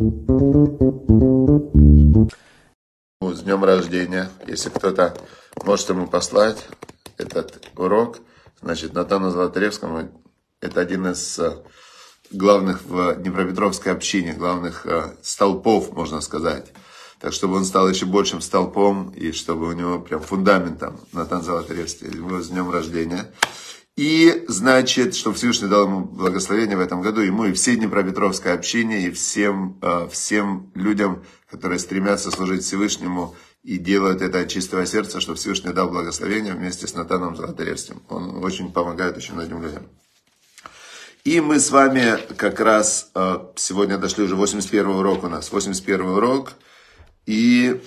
С днем рождения. Если кто-то может ему послать этот урок, значит, Натану Золотаревскому, это один из главных в Днепропетровской общине, главных столпов, можно сказать. Так, чтобы он стал еще большим столпом, и чтобы у него прям фундаментом Натан Золотаревский, его с днем рождения. И, значит, что Всевышний дал ему благословение в этом году, ему и всей Днепропетровской общине, и всем людям, которые стремятся служить Всевышнему и делают это от чистого сердца, что Всевышний дал благословение вместе с Натаном Золотаревским. Он очень помогает очень многим людям. И мы с вами как раз сегодня дошли уже 81 урок у нас, 81 урок. И,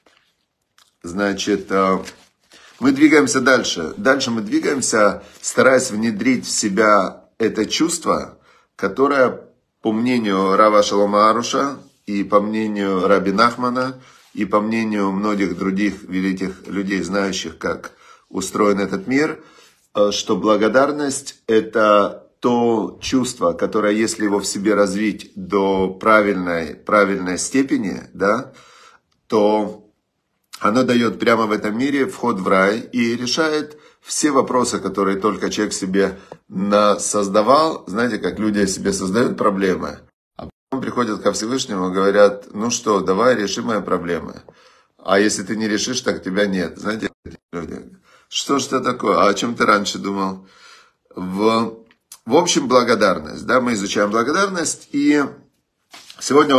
значит, мы двигаемся дальше. Дальше мы двигаемся, стараясь внедрить в себя это чувство, которое, по мнению Рава Шолома Аруша, и по мнению Раби Нахмана, и по мнению многих других великих людей, знающих, как устроен этот мир, что благодарность – это то чувство, которое, если его в себе развить до правильной степени, да, то оно дает прямо в этом мире вход в рай и решает все вопросы, которые только человек себе создавал. Знаете, как люди себе создают проблемы, а потом приходят ко Всевышнему и говорят: ну что, давай решим мои проблемы. А если ты не решишь, так тебя нет. Знаете, люди, что ж это такое? А о чем ты раньше думал? В общем, благодарность. Да, мы изучаем благодарность, и сегодня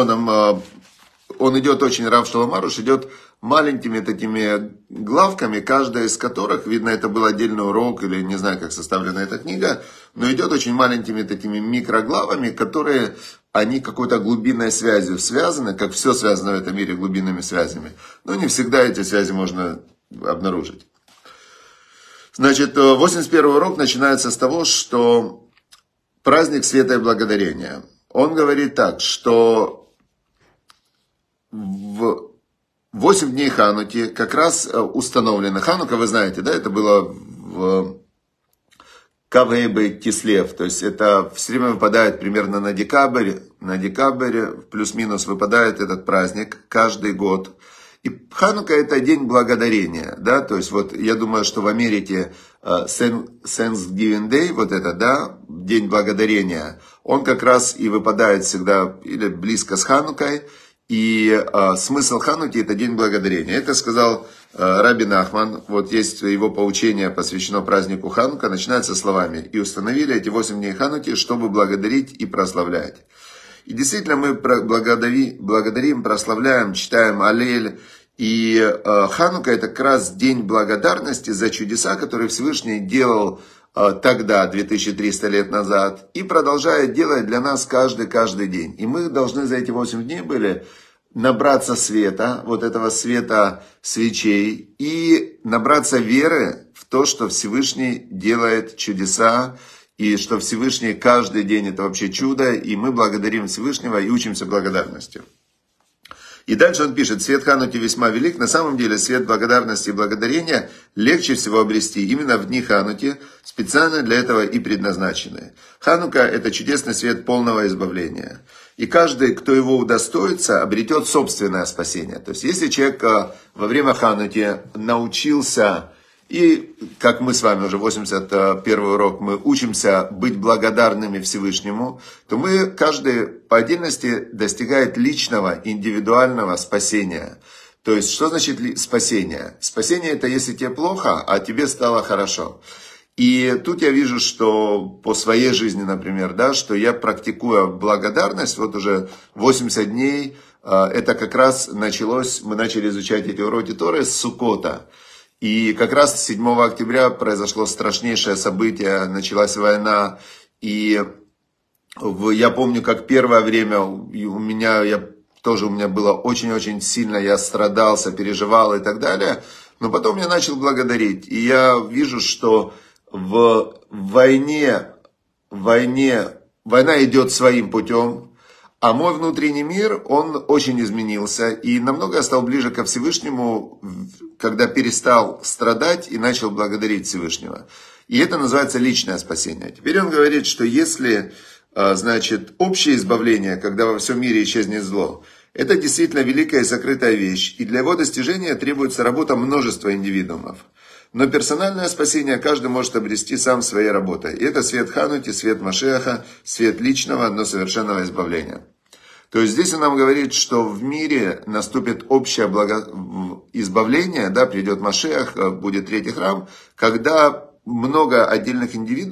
он идет очень, Рав Шолом Аруш идет маленькими такими главками, каждая из которых, видно, это был отдельный урок, или не знаю, как составлена эта книга, но идет очень маленькими такими микроглавами, которые, они какой-то глубинной связью связаны, как все связано в этом мире глубинными связями. Но не всегда эти связи можно обнаружить. Значит, 81 урок начинается с того, что праздник света и благодарения. Он говорит так, что в 8 дней Хануки как раз установлено. Ханука, вы знаете, да, это было в Кавейбе Кислев, то есть это все время выпадает примерно на декабрь, плюс-минус выпадает этот праздник каждый год. И Ханука это день благодарения, да, то есть вот я думаю, что в Америке Thanksgiving Day, вот это, да, день благодарения, он как раз и выпадает всегда или близко с Ханукой. И смысл Хануки – это день благодарения. Это сказал Раби Нахман. Вот есть его поучение, посвящено празднику Ханука, начинается словами: «И установили эти 8 дней Хануки, чтобы благодарить и прославлять». И действительно мы благодарим, прославляем, читаем Аллель. И Ханука – это как раз день благодарности за чудеса, которые Всевышний делал тогда, 2300 лет назад, и продолжает делать для нас каждый день. И мы должны за эти 8 дней были набраться света, вот этого света свечей, и набраться веры в то, что Всевышний делает чудеса, и что Всевышний каждый день это вообще чудо, и мы благодарим Всевышнего и учимся благодарности. И дальше он пишет: свет Хануки весьма велик. На самом деле свет благодарности и благодарения легче всего обрести именно в дни Хануки, специально для этого и предназначены. Ханука – это чудесный свет полного избавления. И каждый, кто его удостоится, обретет собственное спасение. То есть если человек во время Хануки научился, и как мы с вами уже 81 урок, мы учимся быть благодарными Всевышнему, то мы, каждый по отдельности достигает личного, индивидуального спасения. То есть, что значит спасение? Спасение – это если тебе плохо, а тебе стало хорошо. И тут я вижу, что по своей жизни, например, да, что я практикую благодарность, вот уже 80 дней, это как раз началось, мы начали изучать эти уроки Торы с Суккота. И как раз 7 октября произошло страшнейшее событие, началась война, и я помню, как первое время у меня было очень-очень сильно, я страдался, переживал и так далее, но потом я начал благодарить, и я вижу, что война идет своим путем, а мой внутренний мир, он очень изменился, и намного я стал ближе ко Всевышнему, когда перестал страдать и начал благодарить Всевышнего. И это называется личное спасение. Теперь он говорит, что если значит, общее избавление, когда во всем мире исчезнет зло, это действительно великая и сокрытая вещь, и для его достижения требуется работа множества индивидуумов. Но персональное спасение каждый может обрести сам своей работой. И это свет Хануки, свет Машеха, свет личного, но совершенного избавления. То есть здесь он нам говорит, что в мире наступит общее избавление, да, придет Машех, будет третий храм, когда много отдельных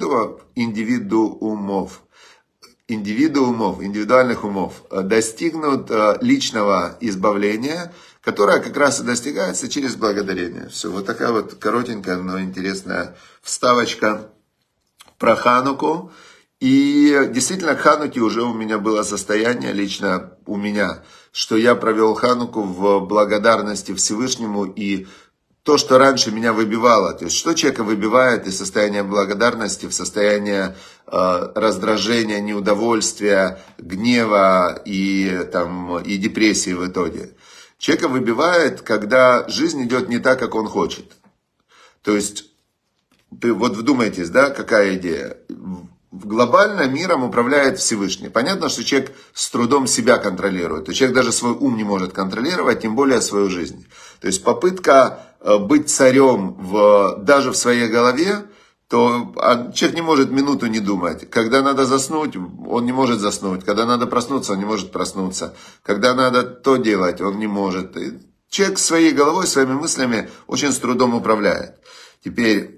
индивидуальных умов достигнут личного избавления, которое как раз и достигается через благодарение. Все, вот такая вот коротенькая, но интересная вставочка про Хануку. И действительно, к Хануке уже у меня было состояние, лично у меня, что я провел Хануку в благодарности Всевышнему, и то, что раньше меня выбивало, то есть что человека выбивает из состояния благодарности в состояние раздражения, неудовольствия, гнева и депрессии в итоге. Человека выбивает, когда жизнь идет не так, как он хочет. То есть, вот вдумайтесь, да, какая идея. Глобально миром управляет Всевышний. Понятно, что человек с трудом себя контролирует. И человек даже свой ум не может контролировать, тем более свою жизнь. То есть попытка быть царем даже в своей голове, то человек не может минуту не думать. Когда надо заснуть, он не может заснуть. Когда надо проснуться, он не может проснуться. Когда надо то делать, он не может. И человек своей головой, своими мыслями очень с трудом управляет. Теперь,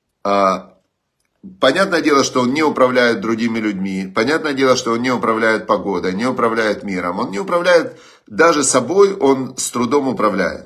понятное дело, что он не управляет другими людьми. Понятное дело, что он не управляет погодой, не управляет миром. Он не управляет даже собой, он с трудом управляет.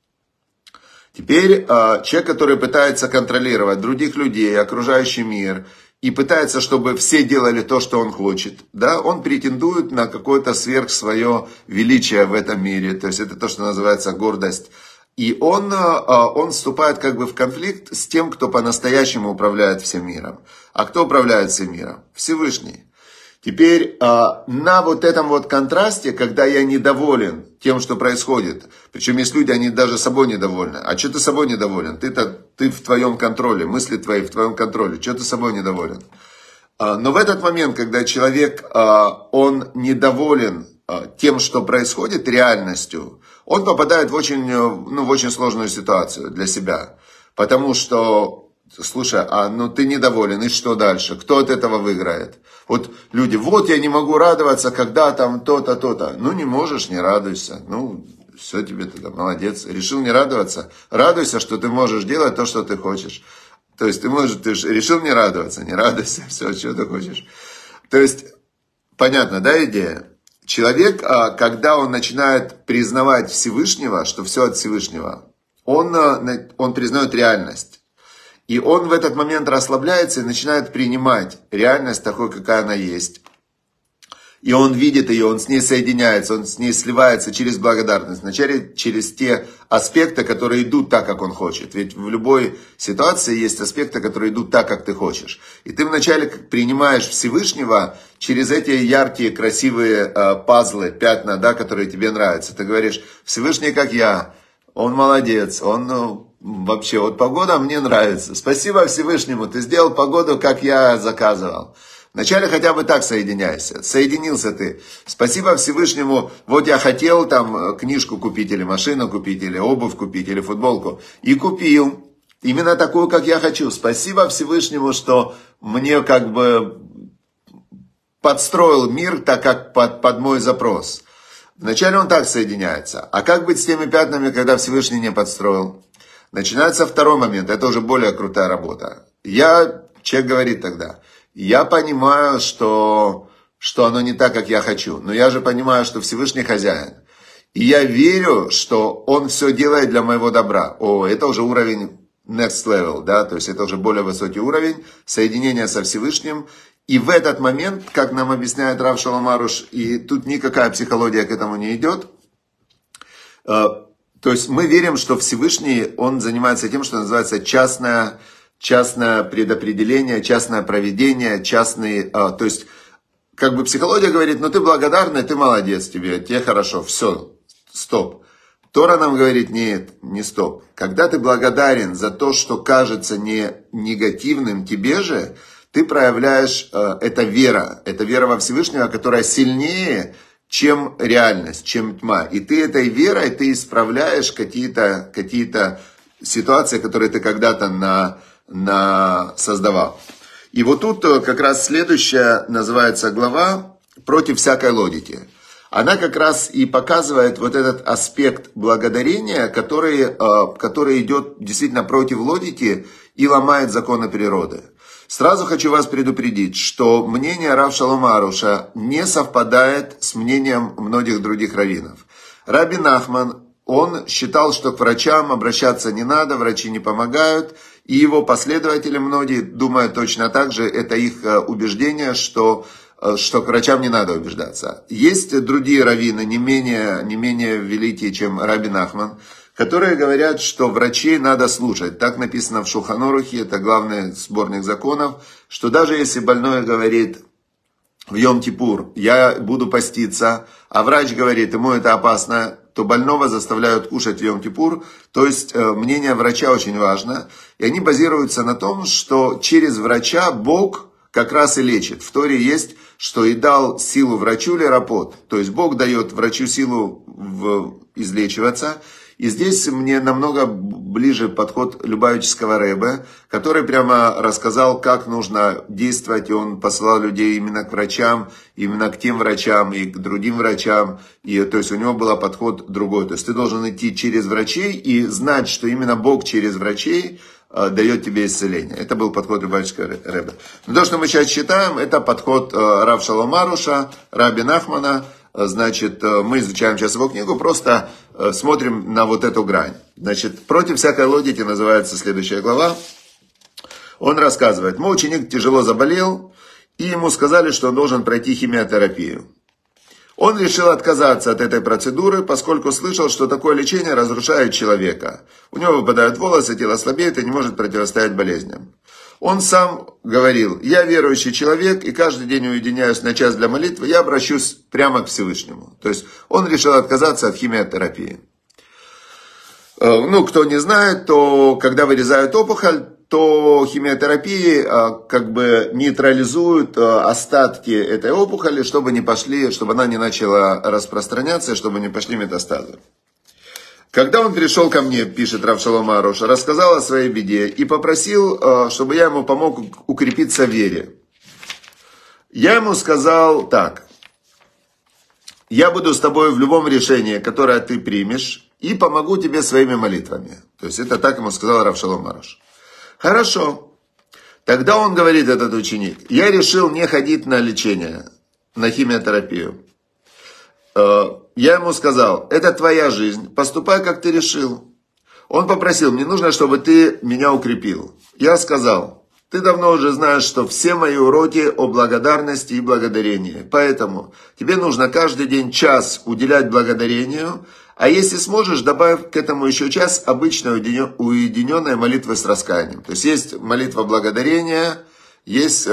Теперь человек, который пытается контролировать других людей, окружающий мир, и пытается, чтобы все делали то, что он хочет, да, он претендует на какое-то сверх свое величие в этом мире. То есть это то, что называется гордость. И он вступает как бы в конфликт с тем, кто по-настоящему управляет всем миром. А кто управляет всем миром? Всевышний. Теперь на вот этом вот контрасте, когда я недоволен тем, что происходит, причем есть люди, они даже собой недовольны. А что ты собой недоволен? Ты в твоем контроле, мысли твои в твоем контроле. Что ты собой недоволен? Но в этот момент, когда человек, он недоволен тем, что происходит, реальностью, он попадает в очень сложную ситуацию для себя. Потому что, слушай, ты недоволен, и что дальше? Кто от этого выиграет? Вот люди, вот я не могу радоваться, когда там то-то, то-то. Ну не можешь, не радуйся. Ну, все тебе тогда, молодец. Решил не радоваться? Радуйся, что ты можешь делать то, что ты хочешь. То есть ты решил не радоваться, не радуйся, все, что ты хочешь. То есть, понятно, да, идея? Человек, когда он начинает признавать Всевышнего, что все от Всевышнего, он признает реальность. И он в этот момент расслабляется и начинает принимать реальность такой, какая она есть. И он видит ее, он с ней соединяется, он с ней сливается через благодарность. Вначале через те аспекты, которые идут так, как он хочет. Ведь в любой ситуации есть аспекты, которые идут так, как ты хочешь. И ты вначале принимаешь Всевышнего через эти яркие, красивые пазлы, пятна, да, которые тебе нравятся. Ты говоришь, Всевышний как я, он молодец, он... Вообще, вот погода мне нравится. Спасибо Всевышнему, ты сделал погоду, как я заказывал. Вначале хотя бы так соединяйся. Соединился ты. Спасибо Всевышнему, вот я хотел там книжку купить, или машину купить, или обувь купить, или футболку. И купил. Именно такую, как я хочу. Спасибо Всевышнему, что мне как бы подстроил мир так, как под мой запрос. Вначале он так соединяется. А как быть с теми пятнами, когда Всевышний не подстроил? Начинается второй момент, это уже более крутая работа. Человек говорит тогда, я понимаю, что оно не так, как я хочу, но я же понимаю, что Всевышний хозяин. И я верю, что он все делает для моего добра. Это уже уровень next level, да, то есть это уже более высокий уровень соединения со Всевышним. И в этот момент, как нам объясняет Рав Шолом Аруш, и тут никакая психология к этому не идет, то есть мы верим, что Всевышний, он занимается тем, что называется частное предопределение, частное провидение, то есть как бы психология говорит, ты благодарный, ты молодец, тебе хорошо, все, стоп. Тора нам говорит, нет, не стоп. Когда ты благодарен за то, что кажется не негативным тебе же, ты проявляешь, это вера во Всевышнего, которая сильнее, чем реальность, чем тьма. И ты этой верой, ты исправляешь какие-то ситуации, которые ты когда-то создавал. И вот тут как раз следующая называется глава «Против всякой логики». Она как раз и показывает вот этот аспект благодарения, который идет действительно против логики и ломает законы природы. Сразу хочу вас предупредить, что мнение Рав Шолома Аруша не совпадает с мнением многих других раввинов. Раби Нахман, он считал, что к врачам обращаться не надо, врачи не помогают, и его последователи многие думают точно так же, это их убеждение, что к врачам не надо убеждаться. Есть другие раввины, не менее великие, чем Раби Нахман, которые говорят, что врачей надо слушать. Так написано в Шулхан Арухе, это главный сборник законов, что даже если больной говорит в Йом-Кипур, я буду поститься, а врач говорит, ему это опасно, то больного заставляют кушать в Йом-Кипур. То есть мнение врача очень важно. И они базируются на том, что через врача Бог как раз и лечит. В Торе есть, что и дал силу врачу лерапот. То есть Бог дает врачу силу излечиваться. И здесь мне намного ближе подход Любавического Ребе, который прямо рассказал, как нужно действовать. И он посылал людей именно к врачам, именно к тем врачам и к другим врачам. И, то есть у него был подход другой. То есть ты должен идти через врачей и знать, что именно Бог через врачей дает тебе исцеление. Это был подход Любавического Ребе. Но то, что мы сейчас читаем, это подход Рав Шолома Аруша, Раби Нахмана. Значит, мы изучаем сейчас его книгу, просто смотрим на вот эту грань. Значит, «Против всякой логики» называется следующая глава. Он рассказывает, мой ученик тяжело заболел, и ему сказали, что он должен пройти химиотерапию. Он решил отказаться от этой процедуры, поскольку слышал, что такое лечение разрушает человека. У него выпадают волосы, тело слабеет и не может противостоять болезням. Он сам говорил, я верующий человек и каждый день уединяюсь на час для молитвы, я обращусь прямо к Всевышнему. То есть он решил отказаться от химиотерапии. Ну, кто не знает, то когда вырезают опухоль, то химиотерапии как бы нейтрализуют остатки этой опухоли, чтобы она не начала распространяться, чтобы не пошли метастазы. Когда он пришел ко мне, пишет Рав Шолома Аруш, рассказал о своей беде и попросил, чтобы я ему помог укрепиться в вере. Я ему сказал так, я буду с тобой в любом решении, которое ты примешь, и помогу тебе своими молитвами. То есть это так ему сказал Рав Шолома Аруш. Хорошо. Тогда он говорит, этот ученик, я решил не ходить на лечение, на химиотерапию. Я ему сказал, это твоя жизнь, поступай, как ты решил. Он попросил, мне нужно, чтобы ты меня укрепил. Я сказал, ты давно уже знаешь, что все мои уроки о благодарности и благодарении. Поэтому тебе нужно каждый день час уделять благодарению, а если сможешь, добавь к этому еще час обычной уединенной молитвы с раскаянием. То есть молитва благодарения, есть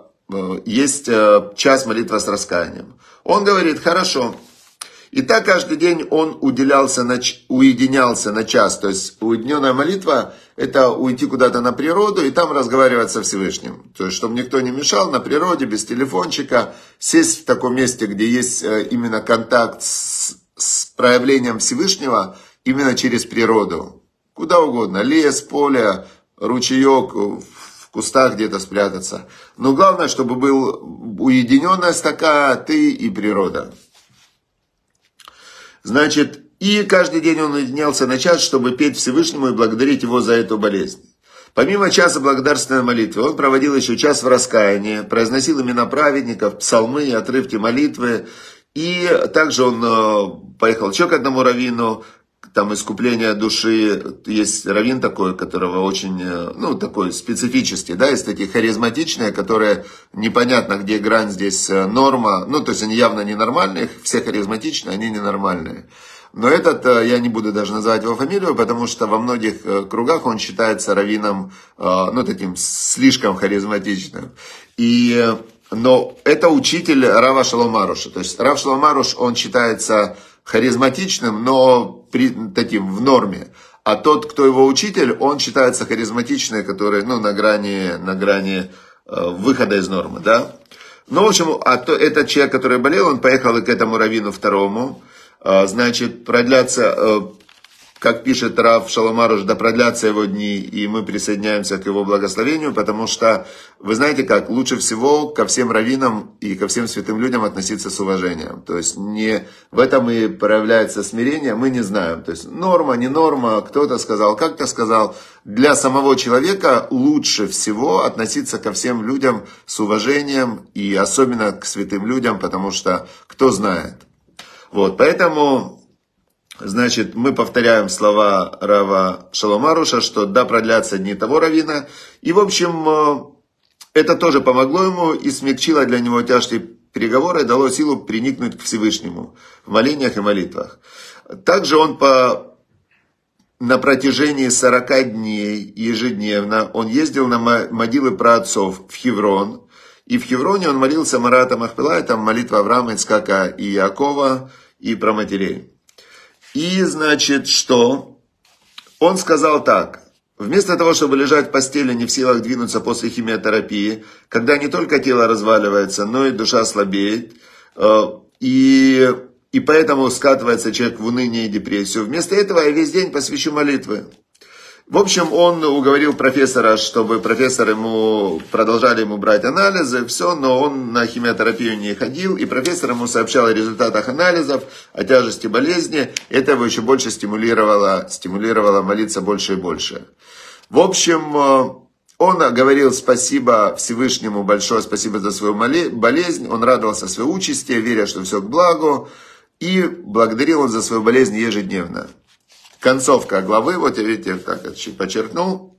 час молитвы с раскаянием. Он говорит, хорошо. И так каждый день он уединялся на час. То есть уединенная молитва – это уйти куда-то на природу и там разговаривать со Всевышним. То есть, чтобы никто не мешал, на природе, без телефончика, сесть в таком месте, где есть именно контакт с проявлением Всевышнего, именно через природу. Куда угодно, лес, поле, ручеек, в кустах где-то спрятаться. Но главное, чтобы был уединенность такая, ты и природа. Значит, и каждый день он уединялся на час, чтобы петь Всевышнему и благодарить его за эту болезнь. Помимо часа благодарственной молитвы, он проводил еще час в раскаянии, произносил имена праведников, псалмы, отрывки молитвы. И также он поехал еще к одному раввину, там искупление души. Есть раввин такой, которого очень, такой специфический, да, есть такие харизматичные, которые непонятно, где грань здесь норма. То есть они явно ненормальные, все харизматичные, они ненормальные. Но этот, я не буду даже называть его фамилию, потому что во многих кругах он считается раввином, таким слишком харизматичным. Но это учитель Рава Шолома Аруша. То есть Рав Шолома Аруш, он считается харизматичным, но таким в норме. А тот, кто его учитель, он считается харизматичным, который на грани выхода из нормы, да. Ну, в общем, этот человек, который болел, он поехал к этому раввину второму, значит, продлятся, как пишет Рав Шолом Аруш, да продлятся его дни, и мы присоединяемся к его благословению, потому что, вы знаете как, лучше всего ко всем раввинам и ко всем святым людям относиться с уважением. То есть не в этом и проявляется смирение, мы не знаем. То есть норма, не норма, кто-то сказал, как-то сказал. Для самого человека лучше всего относиться ко всем людям с уважением, и особенно к святым людям, потому что кто знает. Вот, поэтому... Значит, мы повторяем слова Рава Шолом Аруша, что да, продлятся дни того раввина. И, в общем, это тоже помогло ему и смягчило для него тяжкие переговоры, и дало силу приникнуть к Всевышнему в молениях и молитвах. Также он на протяжении 40 дней ежедневно он ездил на могилы праотцов в Хеврон. И в Хевроне он молился Марата Махпела, там молитва Авраама, Ицхака и Иакова, и про матерей. И, значит, что? Он сказал так. Вместо того, чтобы лежать в постели, не в силах двинуться после химиотерапии, когда не только тело разваливается, но и душа слабеет, и поэтому скатывается человек в уныние и депрессию, вместо этого я весь день посвящу молитвы. В общем, он уговорил профессора, чтобы профессор продолжали ему брать анализы, все, но он на химиотерапию не ходил, и профессор ему сообщал о результатах анализов, о тяжести болезни. Это его еще больше стимулировало молиться больше и больше. В общем, он говорил спасибо Всевышнему, большое спасибо за свою болезнь, он радовался своей участи, веря, что все к благу, и благодарил он за свою болезнь ежедневно. Концовка главы, вот видите, так это чуть подчеркнул.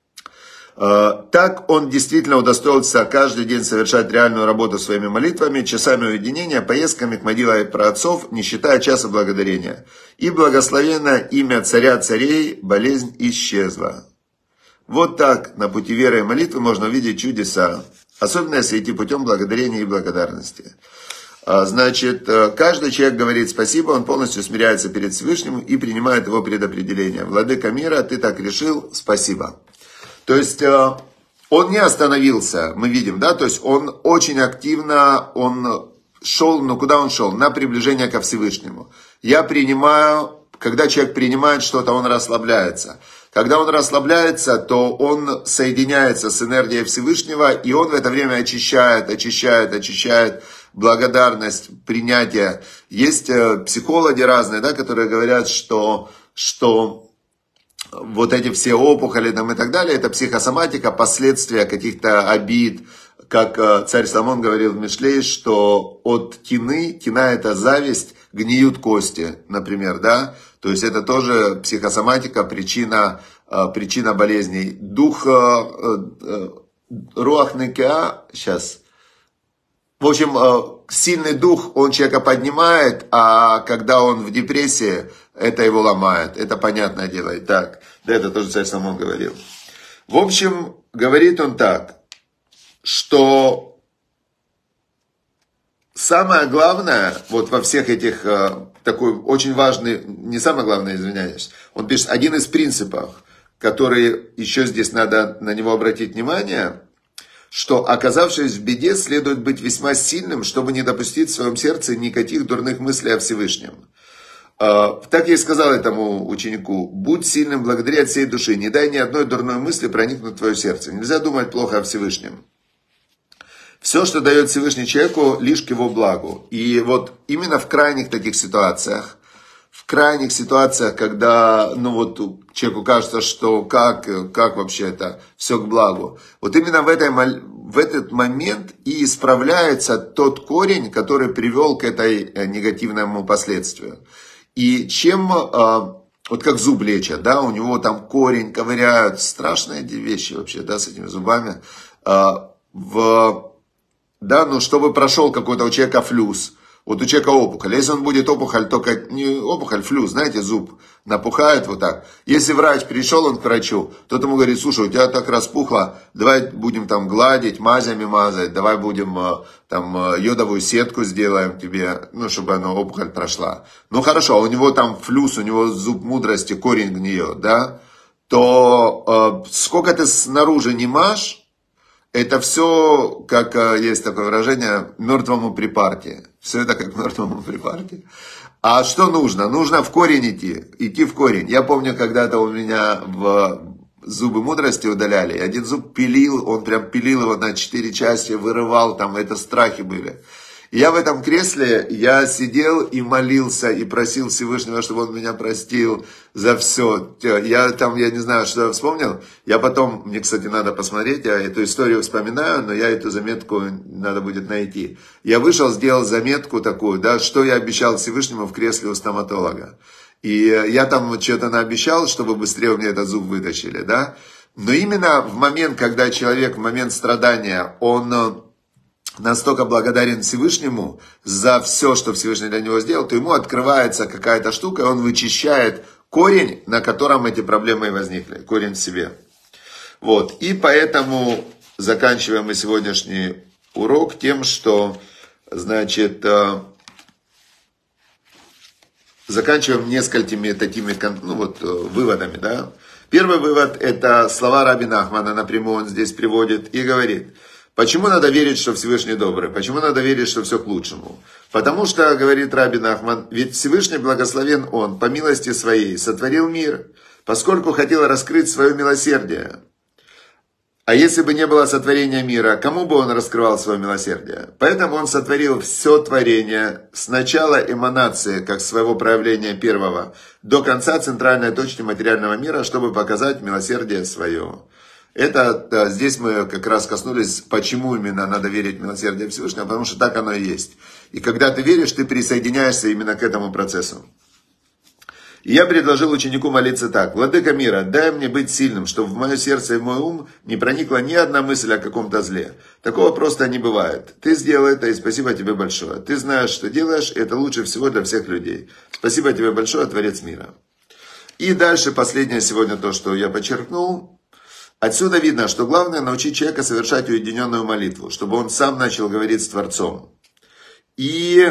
Так он действительно удостоился каждый день совершать реальную работу своими молитвами, часами уединения, поездками к могилам праотцов, не считая часа благодарения. И благословенно имя царя царей, болезнь исчезла. Вот так на пути веры и молитвы можно увидеть чудеса, особенно если идти путем благодарения и благодарности. Значит, каждый человек говорит спасибо, он полностью смиряется перед Всевышним и принимает его предопределение. Владыка мира, ты так решил, спасибо. То есть, он не остановился, мы видим, да, то есть, он очень активно, он шел, но куда он шел? На приближение ко Всевышнему. Я принимаю, когда человек принимает что-то, он расслабляется. Когда он расслабляется, то он соединяется с энергией Всевышнего, и он в это время очищает благодарность, принятие. Есть психологи разные, да, которые говорят, что вот эти все опухоли там, и так далее, это психосоматика, последствия каких-то обид. Как царь Соломон говорил в Мишлей, что от кина это зависть, гниют кости, например, да. То есть это тоже психосоматика, причина болезней. Дух руах некеа, сейчас. В общем, сильный дух, он человека поднимает, а когда он в депрессии, это его ломает. Это понятное дело. И так, да, это тоже царь Соломон говорил. В общем, говорит он так, что самое главное, вот во всех этих, такой очень важный, не самое главное, извиняюсь, он пишет, один из принципов, который еще здесь надо на него обратить внимание, что, оказавшись в беде, следует быть весьма сильным, чтобы не допустить в своем сердце никаких дурных мыслей о Всевышнем. Так я и сказал этому ученику, будь сильным благодаря от всей души, не дай ни одной дурной мысли проникнуть в твое сердце. Нельзя думать плохо о Всевышнем. Все, что дает Всевышний человеку, лишь к его благу. И вот именно в крайних таких ситуациях, когда, человеку кажется, что как вообще это все к благу. Вот именно в этот момент и исправляется тот корень, который привел к этой негативному последствию. И чем, вот как зуб лечат, да, у него там корень ковыряют, страшные вещи вообще, да, с этими зубами, чтобы прошел какой-то у человека флюс. Вот у человека опухоль. Если он будет опухоль, только не опухоль, флюс, знаете, зуб напухает вот так. Если врач пришел он к врачу, тот ему говорит, слушай, у тебя так распухло, давай будем там гладить, мазями мазать, давай будем там йодовую сетку сделаем тебе, чтобы опухоль прошла. Ну хорошо, у него там флюс, у него зуб мудрости, корень гниет, да, то сколько ты снаружи не мажь, это все, как есть такое выражение, мертвому при парте. Все это как мертвому при парте. А что нужно? Нужно в корень идти в корень. Я помню, когда-то у меня зубы мудрости удаляли. Один зуб пилил, он прям пилил его на 4 части, вырывал, там это страхи были. И я в этом кресле, я сидел и молился, и просил Всевышнего, чтобы он меня простил за все. Я не знаю, что я вспомнил. Я потом, мне, кстати, надо посмотреть, я эту историю вспоминаю, но я эту заметку надо будет найти. Я вышел, сделал заметку такую, да, что я обещал Всевышнему в кресле у стоматолога. И я там что-то наобещал, чтобы быстрее у меня этот зуб вытащили, да. Но именно в момент, когда человек, в момент страдания, он настолько благодарен Всевышнему за все, что Всевышний для него сделал, то ему открывается какая-то штука, и он вычищает корень, на котором эти проблемы и возникли, корень в себе. Вот, и поэтому заканчиваем мы сегодняшний урок тем, что, значит, заканчиваем несколькими такими, выводами, да. Первый вывод – это слова Раби Нахмана, напрямую он здесь приводит и говорит: почему надо верить, что Всевышний добрый? Почему надо верить, что все к лучшему? Потому что, говорит Раби Нахман, ведь Всевышний благословен Он, по милости Своей, сотворил мир, поскольку хотел раскрыть свое милосердие. А если бы не было сотворения мира, кому бы Он раскрывал свое милосердие? Поэтому Он сотворил все творение с начала эманации, как своего проявления первого, до конца центральной точки материального мира, чтобы показать милосердие свое. Здесь мы как раз коснулись, почему именно надо верить в милосердие Всевышнего, потому что так оно и есть. И когда ты веришь, ты присоединяешься именно к этому процессу. И я предложил ученику молиться так: «Владыка мира, дай мне быть сильным, чтобы в мое сердце и в мой ум не проникла ни одна мысль о каком-то зле. Такого просто не бывает. Ты сделал это, и спасибо тебе большое. Ты знаешь, что делаешь, и это лучше всего для всех людей. Спасибо тебе большое, Творец мира». И дальше последнее сегодня то, что я подчеркнул. Отсюда видно, что главное научить человека совершать уединенную молитву, чтобы он сам начал говорить с Творцом. И,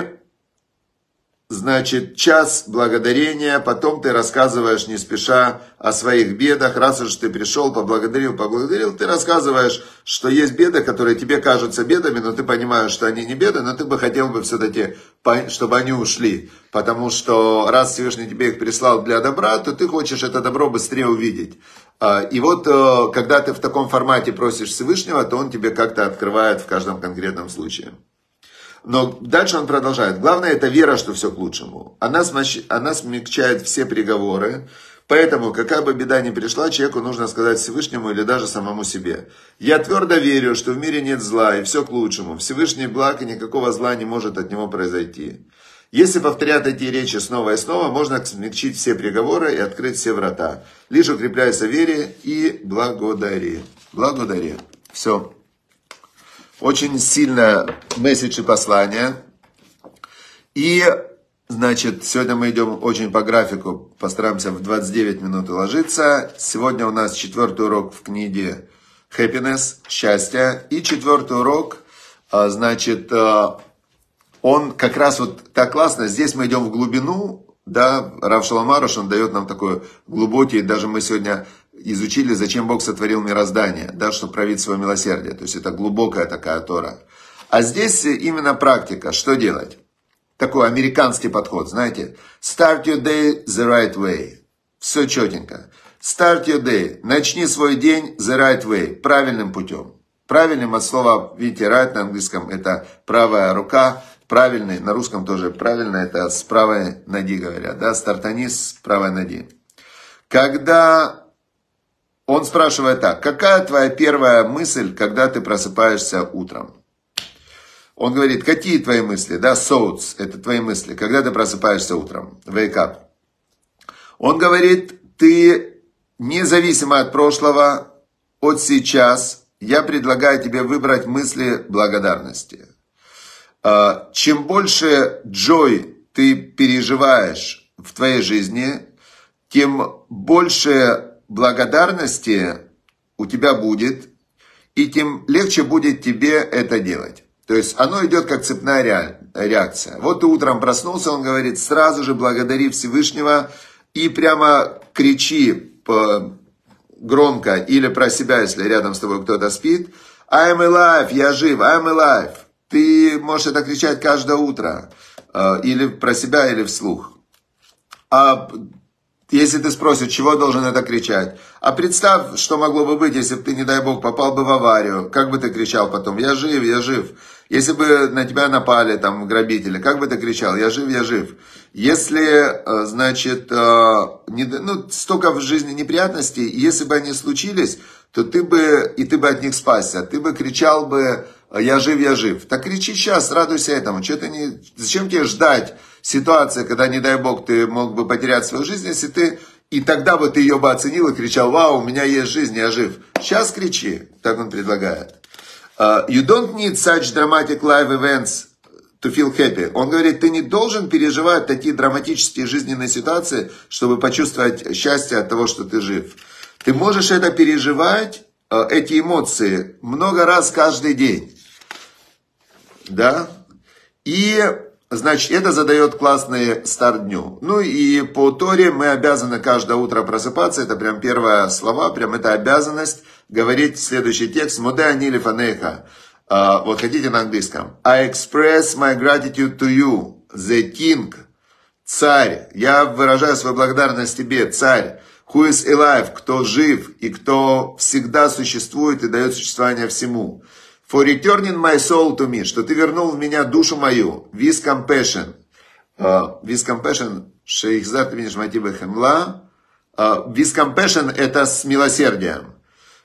значит, час благодарения, потом ты рассказываешь не спеша о своих бедах. Раз уж ты пришел, поблагодарил, ты рассказываешь, что есть беды, которые тебе кажутся бедами, но ты понимаешь, что они не беды, но ты бы хотел бы все-таки, чтобы они ушли. Потому что раз Всевышний тебе их прислал для добра, то ты хочешь это добро быстрее увидеть. И вот, когда ты в таком формате просишь Всевышнего, то он тебе как-то открывает в каждом конкретном случае. Но дальше он продолжает. Главное, это вера, что все к лучшему. Она смягчает все приговоры. Поэтому, какая бы беда ни пришла, человеку нужно сказать Всевышнему или даже самому себе: «Я твердо верю, что в мире нет зла, и все к лучшему. Всевышний благ, и никакого зла не может от него произойти». Если повторять эти речи снова и снова, можно смягчить все приговоры и открыть все врата. Лишь укрепляйся в вере и благодари. Благодари. Все. Очень сильное месседж и послание. И, значит, сегодня мы идем очень по графику, постараемся в 29 минут уложиться. Сегодня у нас 4-й урок в книге Happiness, счастье. И 4-й урок, значит, он как раз вот так классно. Здесь мы идем в глубину, да, Рав Шолом Аруш, он дает нам такой глубокий, даже мы сегодня изучили, зачем Бог сотворил мироздание, да, чтобы проявить свое милосердие. То есть это глубокая такая Тора. А здесь именно практика. Что делать? Такой американский подход, знаете. Start your day the right way. Все четенько. Start your day. Начни свой день the right way. Правильным путем. Правильным от слова, видите, right на английском это правая рука. Правильный, на русском тоже правильно, это с правой ноги говорят, да, стартани с правой ноги. Когда он спрашивает так: какая твоя первая мысль, когда ты просыпаешься утром? Он говорит: какие твои мысли, да, thoughts, это твои мысли, когда ты просыпаешься утром, wake up. Он говорит: ты независимо от прошлого, от сейчас, я предлагаю тебе выбрать мысли благодарности. Чем больше joy ты переживаешь в твоей жизни, тем больше благодарности у тебя будет, и тем легче будет тебе это делать. То есть оно идет как цепная реакция. Вот ты утром проснулся, он говорит, сразу же благодари Всевышнего и прямо кричи громко или про себя, если рядом с тобой кто-то спит, I'm alive, я жив, I'm alive. Ты можешь это кричать каждое утро. Или про себя, или вслух. А если ты спросишь, чего должен это кричать? А представь, что могло бы быть, если бы ты, не дай бог, попал бы в аварию. Как бы ты кричал потом? Я жив, я жив. Если бы на тебя напали там грабители, как бы ты кричал? Я жив, я жив. Если, значит, столько в жизни неприятностей, и если бы они случились, то ты бы от них спасся. Ты бы кричал бы, я жив, я жив. Так кричи сейчас, радуйся этому. Зачем тебе ждать ситуации, когда, не дай бог, ты мог бы потерять свою жизнь, если ты, и тогда бы ты ее бы оценил и кричал, вау, у меня есть жизнь, я жив. Сейчас кричи, так он предлагает. You don't need such dramatic life events to feel happy. Он говорит, ты не должен переживать такие драматические жизненные ситуации, чтобы почувствовать счастье от того, что ты жив. Ты можешь это переживать, эти эмоции, много раз каждый день. Да? И, значит, это задает классный старт дню. Ну и по Торе мы обязаны каждое утро просыпаться. Это прям первые слова, прям это обязанность говорить следующий текст. Моде ани лефанейха. Вот хотите на английском. I express my gratitude to you, the king. Царь. Я выражаю свою благодарность тебе, царь. Who is alive, кто жив и кто всегда существует и дает существование всему. For returning my soul to me, что ты вернул в меня душу мою. With compassion. With compassion, шейхзар ты видишь мотивы хемла. With compassion это с милосердием.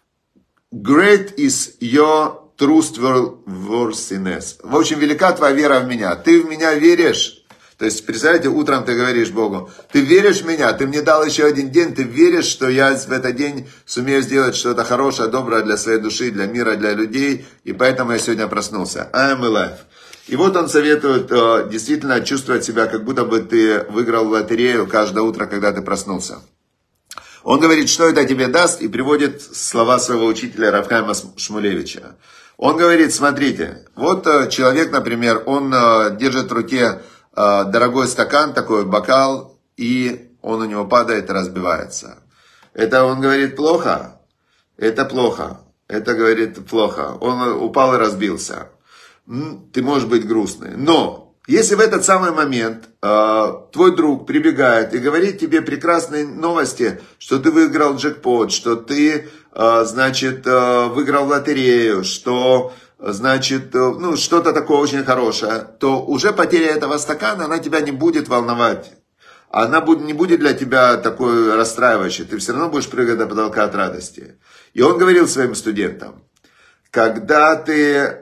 Great is your trustworthiness. В общем, велика твоя вера в меня. Ты в меня веришь. То есть, представляете, утром ты говоришь Богу, ты веришь в меня, ты мне дал еще один день, ты веришь, что я в этот день сумею сделать что-то хорошее, доброе для своей души, для мира, для людей, и поэтому я сегодня проснулся. I am alive. И вот он советует действительно чувствовать себя, как будто бы ты выиграл в лотерею каждое утро, когда ты проснулся. Он говорит, что это тебе даст, и приводит слова своего учителя Рав Хаима Шмулевича. Он говорит, смотрите, вот человек, например, он держит в руке дорогой стакан, такой бокал, и он у него падает и разбивается. Это, он говорит, плохо? Это плохо. Это, говорит, плохо. Он упал и разбился. Ты можешь быть грустный. Но, если в этот самый момент твой друг прибегает и говорит тебе прекрасные новости, что ты выиграл джекпот, что ты, значит, выиграл в лотерею, что... значит, что-то такое очень хорошее, то уже потеря этого стакана, она тебя не будет волновать. Она не будет для тебя такой расстраивающей. Ты все равно будешь прыгать до потолка от радости. И он говорил своим студентам, когда ты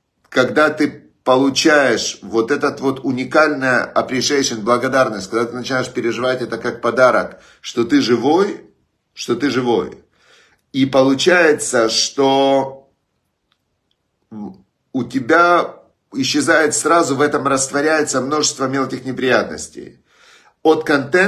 получаешь вот этот вот уникальный appreciation, благодарность, когда ты начинаешь переживать это как подарок, что ты живой, и получается, что у тебя исчезает сразу, в этом растворяется множество мелких неприятностей. От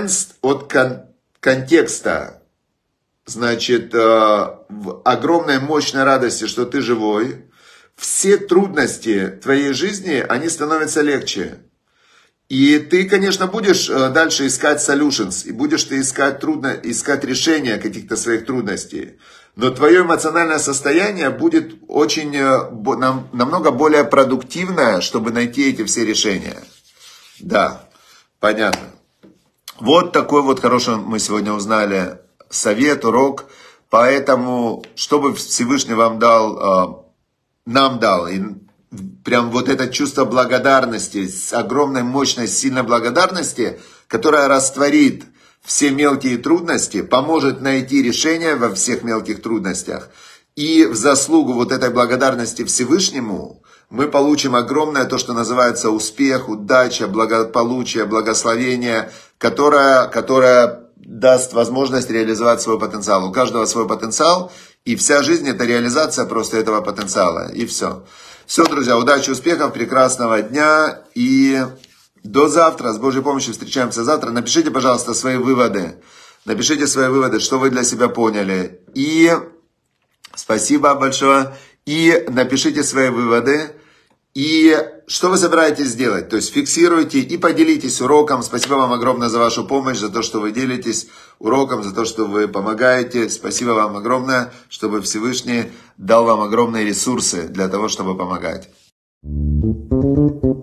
контекста, значит, в огромной мощной радости, что ты живой, все трудности твоей жизни, они становятся легче. И ты, конечно, будешь дальше искать solutions, и будешь ты искать решения каких-то своих трудностей. Но твое эмоциональное состояние будет очень, намного более продуктивное, чтобы найти эти все решения. Да, понятно. Вот такой вот хороший мы сегодня узнали совет, урок. Поэтому, чтобы Всевышний вам дал, нам дал, и прям вот это чувство благодарности, огромной, мощной, сильной благодарности, которая растворит все мелкие трудности, поможет найти решение во всех мелких трудностях. И в заслугу вот этой благодарности Всевышнему мы получим огромное то, что называется успех, удача, благополучие, благословение, которое даст возможность реализовать свой потенциал. У каждого свой потенциал, и вся жизнь это реализация просто этого потенциала. И все. Все, друзья, удачи, успехов, прекрасного дня и... До завтра. С Божьей помощью встречаемся завтра. Напишите, пожалуйста, свои выводы. Напишите свои выводы, что вы для себя поняли. И спасибо большое. И напишите свои выводы. И что вы собираетесь делать? То есть фиксируйте и поделитесь уроком. Спасибо вам огромное за вашу помощь, за то, что вы делитесь уроком, за то, что вы помогаете. Спасибо вам огромное, чтобы Всевышний дал вам огромные ресурсы для того, чтобы помогать.